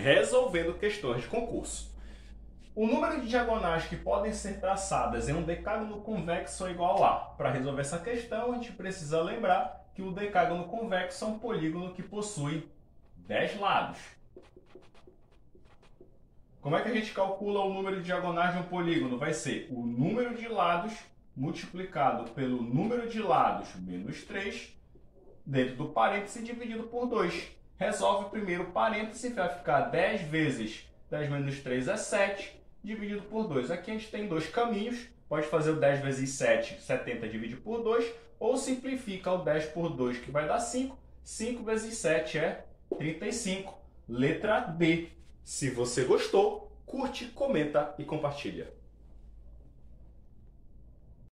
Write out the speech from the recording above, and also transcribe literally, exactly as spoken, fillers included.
resolvendo questões de concurso. O número de diagonais que podem ser traçadas em um decágono convexo é igual a. Para resolver essa questão, a gente precisa lembrar que o decágono convexo é um polígono que possui dez lados. Como é que a gente calcula o número de diagonais de um polígono? Vai ser o número de lados multiplicado pelo número de lados menos três, dentro do parêntese, dividido por dois. Resolve primeiro o parêntese, vai ficar dez vezes dez menos três é sete, dividido por dois. Aqui a gente tem dois caminhos, pode fazer o dez vezes sete, setenta, divide por dois, ou simplifica o dez por dois, que vai dar cinco. cinco vezes sete é trinta e cinco. Letra D. Se você gostou, curte, comenta e compartilha.